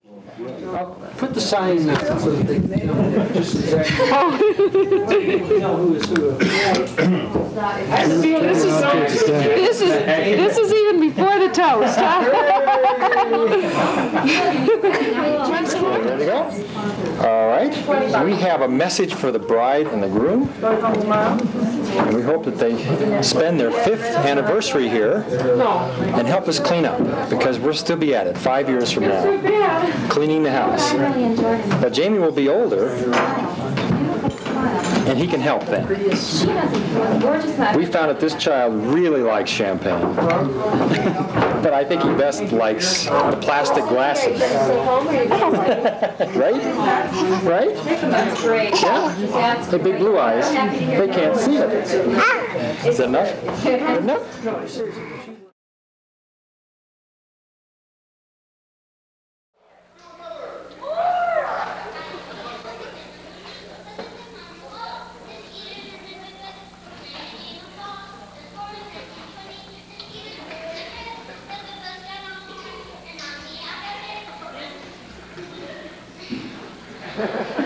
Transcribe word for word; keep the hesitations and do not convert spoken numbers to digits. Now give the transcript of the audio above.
I'll put the sign up so that they just exactly know who is who. This is, this is, this is even before the toast, huh? There we go. All right. We have a message for the bride and the groom. And we hope that they spend their fifth anniversary here and help us clean up, because we'll still be at it five years from now, cleaning the house. Now, Jamie will be older, and he can help then. We found that this child really likes champagne, but I think he best likes the plastic glasses. Right? Right? That's great. Yeah? The big blue eyes, they can't see it. Is that enough? Good enough? Ha ha ha.